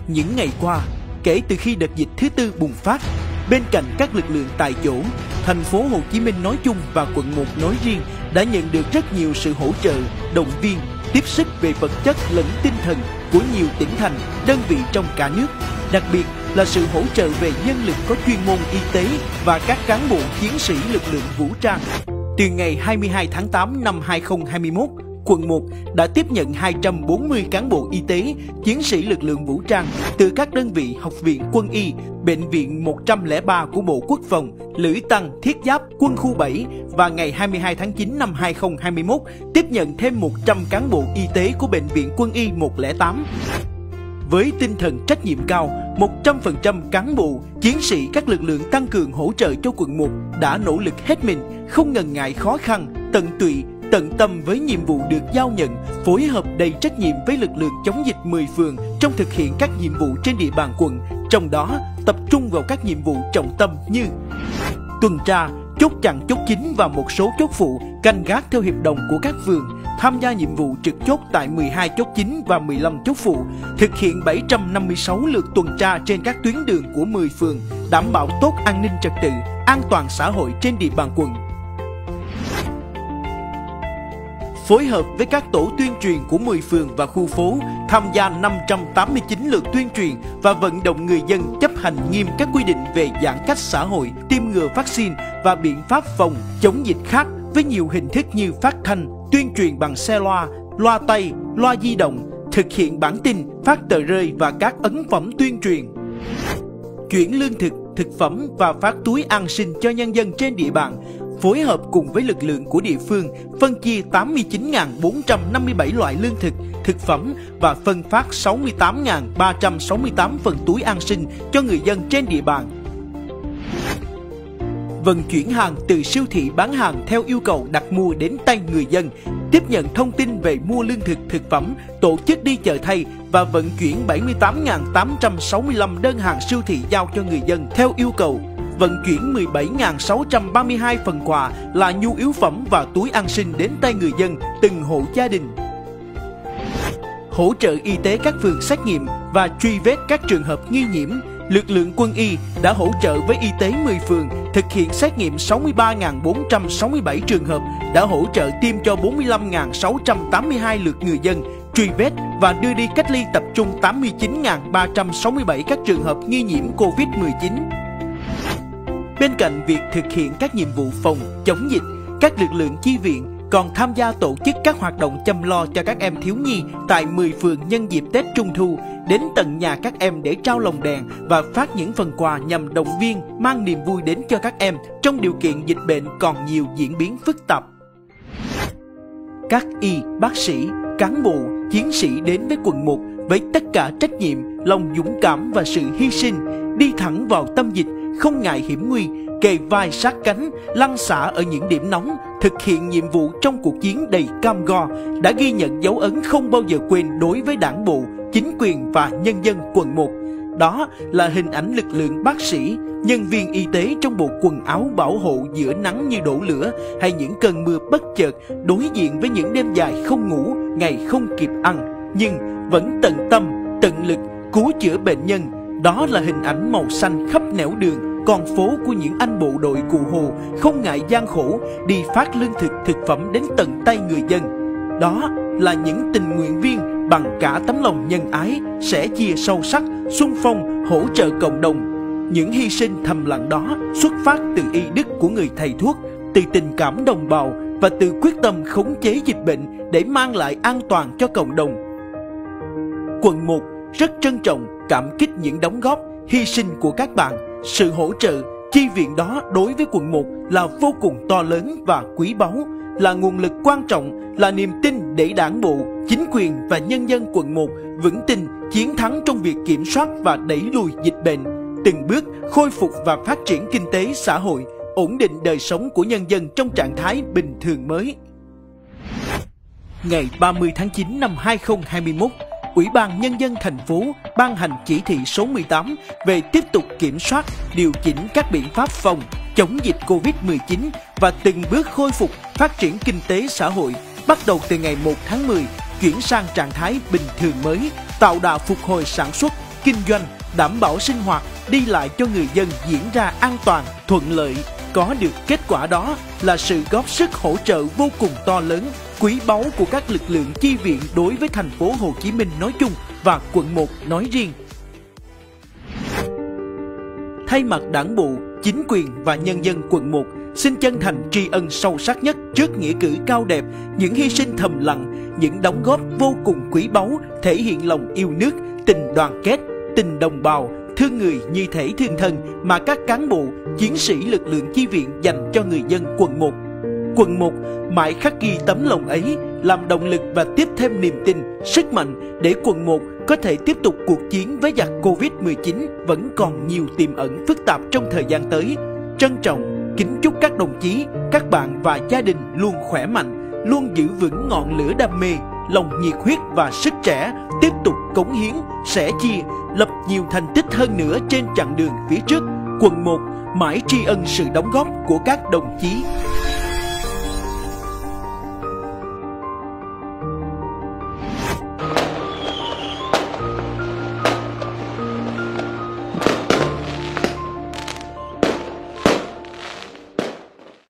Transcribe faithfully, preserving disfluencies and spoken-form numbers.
những ngày qua, kể từ khi đợt dịch thứ tư bùng phát, bên cạnh các lực lượng tại chỗ, thành phố Hồ Chí Minh nói chung và quận một nói riêng đã nhận được rất nhiều sự hỗ trợ, động viên, tiếp sức về vật chất lẫn tinh thần của nhiều tỉnh thành, đơn vị trong cả nước, đặc biệt là sự hỗ trợ về nhân lực có chuyên môn y tế và các cán bộ chiến sĩ lực lượng vũ trang. Từ ngày hai mươi hai tháng tám năm hai nghìn không trăm hai mươi mốt, quận một đã tiếp nhận hai trăm bốn mươi cán bộ y tế, chiến sĩ lực lượng vũ trang từ các đơn vị Học viện Quân y, Bệnh viện một trăm lẻ ba của Bộ Quốc phòng, Lữ Tăng Thiết Giáp Quân khu bảy và ngày hai mươi hai tháng chín năm hai nghìn không trăm hai mươi mốt tiếp nhận thêm một trăm cán bộ y tế của Bệnh viện Quân y một không tám. Với tinh thần trách nhiệm cao, một trăm phần trăm cán bộ, chiến sĩ các lực lượng tăng cường hỗ trợ cho quận một đã nỗ lực hết mình, không ngần ngại khó khăn, tận tụy, tận tâm với nhiệm vụ được giao nhận, phối hợp đầy trách nhiệm với lực lượng chống dịch mười phường trong thực hiện các nhiệm vụ trên địa bàn quận, trong đó tập trung vào các nhiệm vụ trọng tâm như tuần tra, chốt chặn chốt chính và một số chốt phụ, canh gác theo hiệp đồng của các phường, tham gia nhiệm vụ trực chốt tại mười hai chốt chính và mười lăm chốt phụ, thực hiện bảy trăm năm mươi sáu lượt tuần tra trên các tuyến đường của mười phường, đảm bảo tốt an ninh trật tự, an toàn xã hội trên địa bàn quận. Phối hợp với các tổ tuyên truyền của mười phường và khu phố, tham gia năm trăm tám mươi chín lượt tuyên truyền và vận động người dân chấp hành nghiêm các quy định về giãn cách xã hội, tiêm ngừa vaccine và biện pháp phòng chống dịch khác với nhiều hình thức như phát thanh, tuyên truyền bằng xe loa, loa tay, loa di động, thực hiện bản tin, phát tờ rơi và các ấn phẩm tuyên truyền. Chuyển lương thực, thực phẩm và phát túi an sinh cho nhân dân trên địa bàn, phối hợp cùng với lực lượng của địa phương phân chia tám mươi chín nghìn bốn trăm năm mươi bảy loại lương thực, thực phẩm và phân phát sáu mươi tám nghìn ba trăm sáu mươi tám phần túi an sinh cho người dân trên địa bàn. Vận chuyển hàng từ siêu thị bán hàng theo yêu cầu đặt mua đến tay người dân, tiếp nhận thông tin về mua lương thực, thực phẩm, tổ chức đi chợ thay và vận chuyển bảy mươi tám nghìn tám trăm sáu mươi lăm đơn hàng siêu thị giao cho người dân theo yêu cầu. Vận chuyển mười bảy nghìn sáu trăm ba mươi hai phần quà là nhu yếu phẩm và túi an sinh đến tay người dân từng hộ gia đình. Hỗ trợ y tế các phường xét nghiệm và truy vết các trường hợp nghi nhiễm, lực lượng quân y đã hỗ trợ với y tế mười phường thực hiện xét nghiệm sáu mươi ba nghìn bốn trăm sáu mươi bảy trường hợp, đã hỗ trợ tiêm cho bốn mươi lăm nghìn sáu trăm tám mươi hai lượt người dân, truy vết và đưa đi cách ly tập trung tám mươi chín nghìn ba trăm sáu mươi bảy các trường hợp nghi nhiễm Covid mười chín. Bên cạnh việc thực hiện các nhiệm vụ phòng, chống dịch, các lực lượng chi viện còn tham gia tổ chức các hoạt động chăm lo cho các em thiếu nhi tại mười phường nhân dịp Tết Trung Thu, đến tận nhà các em để trao lồng đèn và phát những phần quà nhằm động viên, mang niềm vui đến cho các em trong điều kiện dịch bệnh còn nhiều diễn biến phức tạp. Các y, bác sĩ, cán bộ, chiến sĩ đến với quận một với tất cả trách nhiệm, lòng dũng cảm và sự hy sinh, đi thẳng vào tâm dịch, không ngại hiểm nguy, kề vai sát cánh, lăn xả ở những điểm nóng, thực hiện nhiệm vụ trong cuộc chiến đầy cam go, đã ghi nhận dấu ấn không bao giờ quên đối với đảng bộ, chính quyền và nhân dân quận một. Đó là hình ảnh lực lượng bác sĩ, nhân viên y tế trong bộ quần áo bảo hộ giữa nắng như đổ lửa hay những cơn mưa bất chợt, đối diện với những đêm dài không ngủ, ngày không kịp ăn, nhưng vẫn tận tâm, tận lực cứu chữa bệnh nhân. Đó là hình ảnh màu xanh khắp nẻo đường, con phố của những anh bộ đội Cụ Hồ không ngại gian khổ đi phát lương thực, thực phẩm đến tận tay người dân. Đó là những tình nguyện viên bằng cả tấm lòng nhân ái, sẻ chia sâu sắc, xung phong, hỗ trợ cộng đồng. Những hy sinh thầm lặng đó xuất phát từ y đức của người thầy thuốc, từ tình cảm đồng bào và từ quyết tâm khống chế dịch bệnh để mang lại an toàn cho cộng đồng. Quận một rất trân trọng, cảm kích những đóng góp, hy sinh của các bạn. Sự hỗ trợ, chi viện đó đối với quận một là vô cùng to lớn và quý báu, là nguồn lực quan trọng, là niềm tin để đảng bộ, chính quyền và nhân dân quận một vững tin chiến thắng trong việc kiểm soát và đẩy lùi dịch bệnh, từng bước khôi phục và phát triển kinh tế xã hội, ổn định đời sống của nhân dân trong trạng thái bình thường mới. Ngày ba mươi tháng chín năm hai nghìn không trăm hai mươi mốt, Ủy ban Nhân dân thành phố ban hành chỉ thị số mười tám về tiếp tục kiểm soát, điều chỉnh các biện pháp phòng, chống dịch Covid mười chín và từng bước khôi phục phát triển kinh tế xã hội, bắt đầu từ ngày một tháng mười, chuyển sang trạng thái bình thường mới, tạo đà phục hồi sản xuất, kinh doanh, đảm bảo sinh hoạt, đi lại cho người dân diễn ra an toàn, thuận lợi. Có được kết quả đó là sự góp sức hỗ trợ vô cùng to lớn, quý báu của các lực lượng chi viện đối với thành phố Hồ Chí Minh nói chung và quận một nói riêng. Thay mặt Đảng bộ, chính quyền và nhân dân quận một, xin chân thành tri ân sâu sắc nhất trước nghĩa cử cao đẹp, những hy sinh thầm lặng, những đóng góp vô cùng quý báu, thể hiện lòng yêu nước, tình đoàn kết, tình đồng bào, thương người như thể thương thân mà các cán bộ, chiến sĩ lực lượng chi viện dành cho người dân quận một. Quận một mãi khắc ghi tấm lòng ấy, làm động lực và tiếp thêm niềm tin, sức mạnh để quận một có thể tiếp tục cuộc chiến với giặc Covid mười chín vẫn còn nhiều tiềm ẩn phức tạp trong thời gian tới. Trân trọng, kính chúc các đồng chí, các bạn và gia đình luôn khỏe mạnh, luôn giữ vững ngọn lửa đam mê, lòng nhiệt huyết và sức trẻ, tiếp tục cống hiến, sẻ chia, lập nhiều thành tích hơn nữa trên chặng đường phía trước. Quận một mãi tri ân sự đóng góp của các đồng chí,